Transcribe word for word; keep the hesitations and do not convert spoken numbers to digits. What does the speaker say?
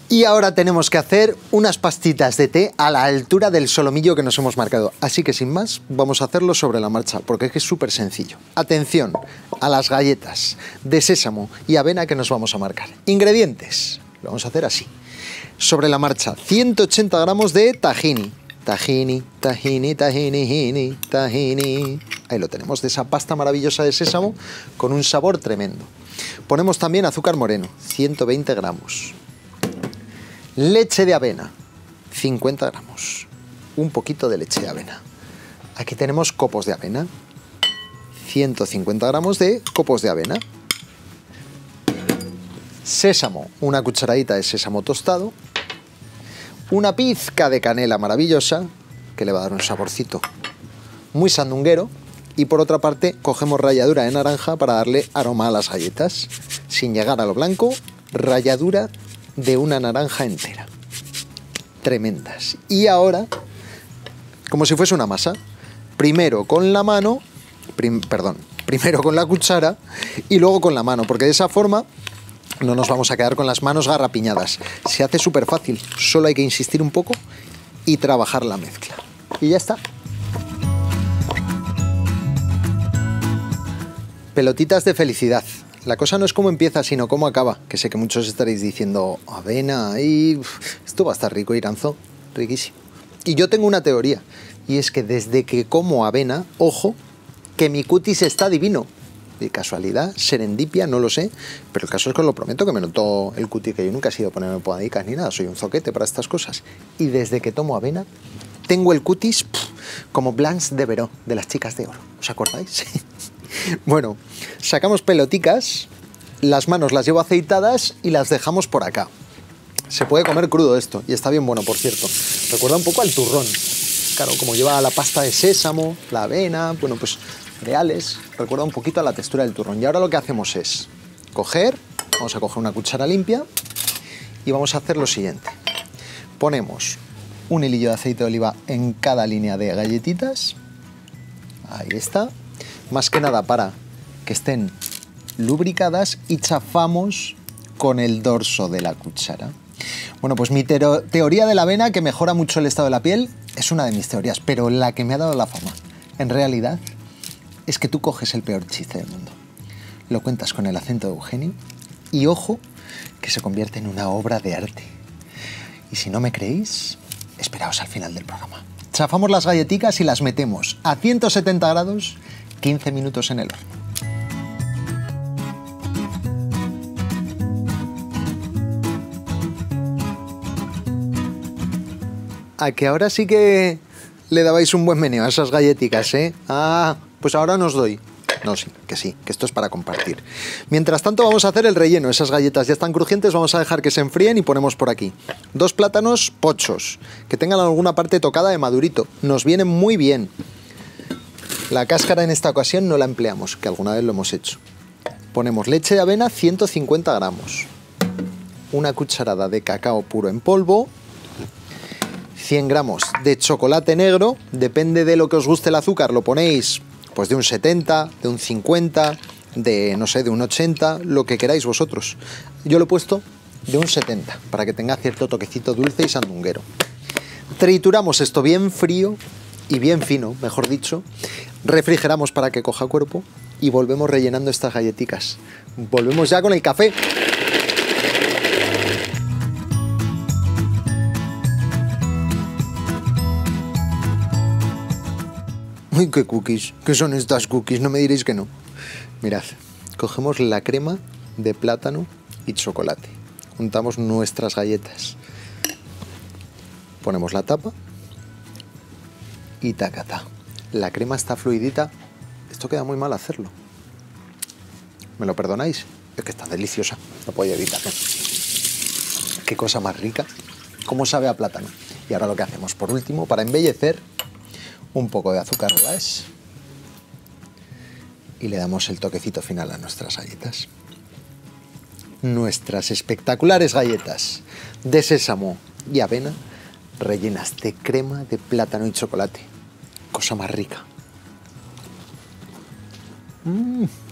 Y ahora tenemos que hacer unas pastitas de té a la altura del solomillo que nos hemos marcado. Así que sin más, vamos a hacerlo sobre la marcha, porque es que es súper sencillo. Atención a las galletas de sésamo y avena que nos vamos a marcar. Ingredientes, lo vamos a hacer así. Sobre la marcha, ciento ochenta gramos de tahini. Tahini, tahini, tahini, tahini, tahini. Ahí lo tenemos, de esa pasta maravillosa de sésamo con un sabor tremendo. Ponemos también azúcar moreno, ciento veinte gramos. Leche de avena, cincuenta gramos. Un poquito de leche de avena. Aquí tenemos copos de avena. ciento cincuenta gramos de copos de avena. Sésamo, una cucharadita de sésamo tostado. Una pizca de canela maravillosa, que le va a dar un saborcito muy sandunguero. Y por otra parte, cogemos ralladura de naranja para darle aroma a las galletas. Sin llegar a lo blanco, ralladura de una naranja entera. Tremendas. Y ahora, como si fuese una masa, primero con la mano, prim, perdón, primero con la cuchara y luego con la mano, porque de esa forma no nos vamos a quedar con las manos garrapiñadas. Se hace súper fácil, solo hay que insistir un poco y trabajar la mezcla. Y ya está. Pelotitas de felicidad. La cosa no es cómo empieza, sino cómo acaba. Que sé que muchos estaréis diciendo, avena, y esto va a estar rico, Iranzo, riquísimo. Y yo tengo una teoría, y es que desde que como avena, ojo, que mi cutis está divino. De casualidad, serendipia, no lo sé, pero el caso es que os lo prometo que me notó el cutis, que yo nunca he sido ponerme podadicas ni nada, soy un zoquete para estas cosas. Y desde que tomo avena, tengo el cutis pff, como Blanche de Veró, de las chicas de oro. ¿Os acordáis? Bueno, sacamos peloticas, las manos las llevo aceitadas y las dejamos por acá. Se puede comer crudo esto, y está bien bueno, por cierto. Recuerda un poco al turrón. Claro, como lleva la pasta de sésamo, la avena, bueno, pues cereales, recuerda un poquito a la textura del turrón. Y ahora lo que hacemos es coger, vamos a coger una cuchara limpia y vamos a hacer lo siguiente. Ponemos un hilillo de aceite de oliva en cada línea de galletitas. Ahí está. Más que nada para que estén lubricadas y chafamos con el dorso de la cuchara. Bueno, pues mi teoría de la avena, que mejora mucho el estado de la piel, es una de mis teorías, pero la que me ha dado la fama, en realidad, es que tú coges el peor chiste del mundo, lo cuentas con el acento de Eugenio y, ojo, que se convierte en una obra de arte. Y si no me creéis, esperaos al final del programa. Chafamos las galletitas y las metemos a ciento setenta grados, quince minutos en el horno. A que ahora sí que le dabais un buen meneo a esas galletitas, ¿eh? Ah, pues ahora no os doy. No, sí, que sí, que esto es para compartir. Mientras tanto vamos a hacer el relleno. Esas galletas ya están crujientes, vamos a dejar que se enfríen y ponemos por aquí dos plátanos pochos, que tengan alguna parte tocada de madurito. Nos vienen muy bien. La cáscara en esta ocasión no la empleamos, que alguna vez lo hemos hecho. Ponemos leche de avena, ciento cincuenta gramos. Una cucharada de cacao puro en polvo. cien gramos de chocolate negro. Depende de lo que os guste el azúcar, lo ponéis pues de un setenta, de un cincuenta, de no sé, de un ochenta, lo que queráis vosotros. Yo lo he puesto de un setenta, para que tenga cierto toquecito dulce y sandunguero. Trituramos esto bien frío y bien fino, mejor dicho. Refrigeramos para que coja cuerpo y volvemos rellenando estas galletitas. Volvemos ya con el café. Uy, qué cookies, ¿qué son estas cookies? No me diréis que no. Mirad, cogemos la crema de plátano y chocolate. Juntamos nuestras galletas. Ponemos la tapa y tacatá. La crema está fluidita. Esto queda muy mal hacerlo. ¿Me lo perdonáis? Es que está deliciosa. No puedo evitarlo. Qué cosa más rica. ¿Cómo sabe a plátano? Y ahora lo que hacemos por último, para embellecer, un poco de azúcar glass. Y le damos el toquecito final a nuestras galletas. Nuestras espectaculares galletas de sésamo y avena rellenas de crema de plátano y chocolate. Cosa más rica. Mm.